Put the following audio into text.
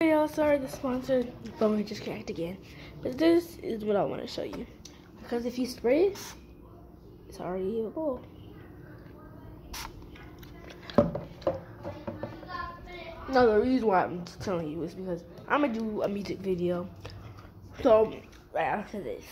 Hey y'all, sorry the sponsored phone just cracked again. But this is what I want to show you. Because if you spray it, it's already a bowl. Now the reason why I'm telling you is because I'm going to do a music video. So, right after this.